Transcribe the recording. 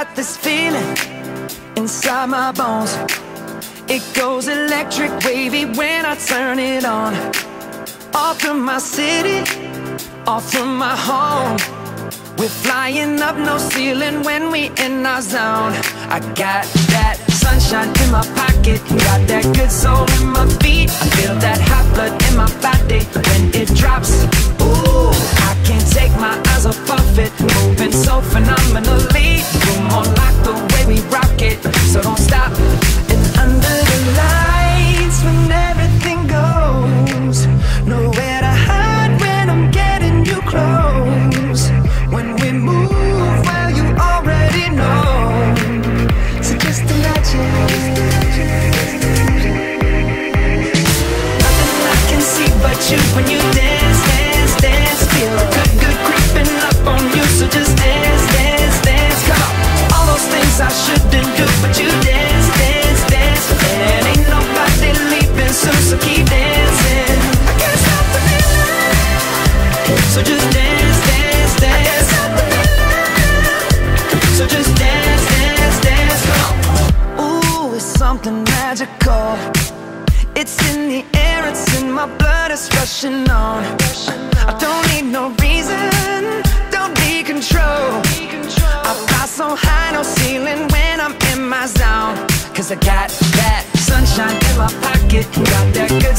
got this feeling inside my bones. It goes electric wavy when I turn it on. All through my city, all through my home. We're flying up, no ceiling when we in our zone. I got that sunshine in my pocket, got that good soul in my feet. I feel that hot blood in my body when it drops. Ooh, I can't take my eyes off of it, moving so phenomenally. You're more like the way we rock it, so don't stop. And under the lights, when everything goes, nowhere to hide when I'm getting you close. When we move, well, you already know. So just imagine. Nothing I can see but you when you dance, dance, dance. Feel good, good creeping up on you. So just dance, dance, dance. Come on. All those things I shouldn't do, but you dance, dance, dance. And ain't nobody leaving soon, so keep dancing. I can't stop the feeling. So just dance, dance, dance. So just dance, dance, dance. Come on. Ooh, it's something magical. It's in the air, it's in my blood, it's rushing on. I don't need no reason, don't need control. I fly so high, no ceiling when I'm in my zone. Cause I got that sunshine in my pocket, got that good